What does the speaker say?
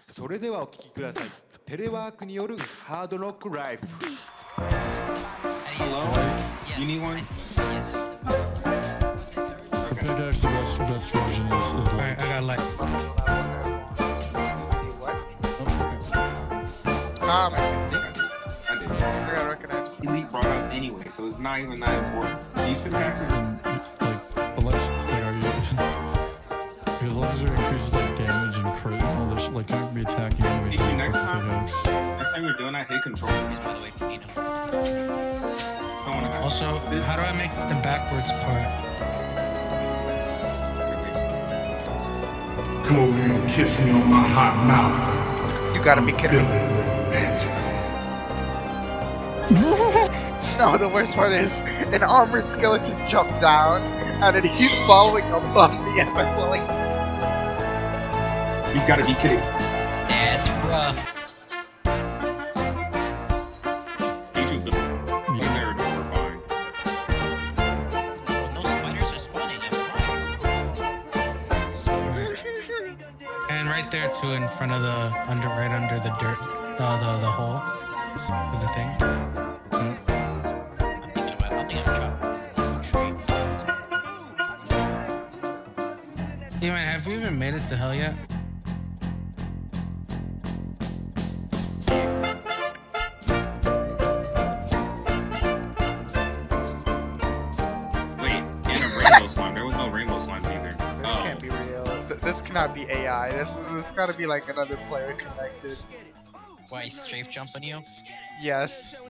それではお聞きください。テレワークによるハードノックライフ。 Hello? Yes. You need one? Yes. The pickaxe, the best version is Alright, light. I got light. I did. I gotta recognize. Elite brought up anyway, so it's not even that important. These pickaxes are And like, unless like are you because laser increases like damage and crit and all this, like you'd be attacking enemies Hey, with next the time. pickaxe. Next time you're doing that, hit control. Here's, by the way, if you need him. Also, how do I make the backwards part? Come over here and kiss me on my hot mouth. You gotta be kidding me. No, the worst part is an armored skeleton jumped down, and then he's following above me as I'm going to. You gotta be kidding. That's rough. YouTube, they're horrifying. Well, no spiders are spawning. And right there too, in front of the right under the dirt, the hole for the thing. I'm thinking of chopping a single tree. Hey man, have you even made it to hell yet? Wait, and a rainbow slime. There was no rainbow slime either. This can't be real. This cannot be AI. This gotta be like another player connected. Why, strafe jumping you? Yes.